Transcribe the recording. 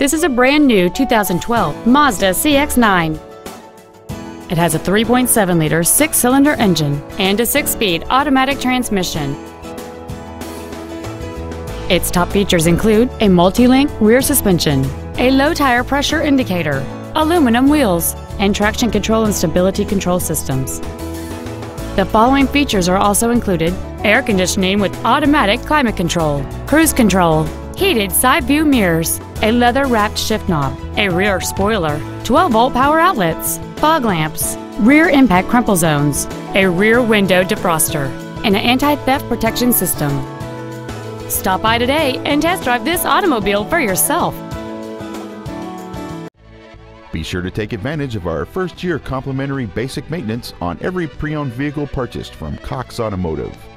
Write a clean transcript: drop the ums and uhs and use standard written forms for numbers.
This is a brand new 2012 Mazda CX-9. It has a 3.7-liter six-cylinder engine and a 6-speed automatic transmission. Its top features include a multi-link rear suspension, a low tire pressure indicator, aluminum wheels, and traction control and stability control systems. The following features are also included: air conditioning with automatic climate control, cruise control, heated side view mirrors, a leather-wrapped shift knob, a rear spoiler, 12-volt power outlets, fog lamps, rear impact crumple zones, a rear window defroster, and an anti-theft protection system. Stop by today and test drive this automobile for yourself. Be sure to take advantage of our first-year complimentary basic maintenance on every pre-owned vehicle purchased from Cox Automotive.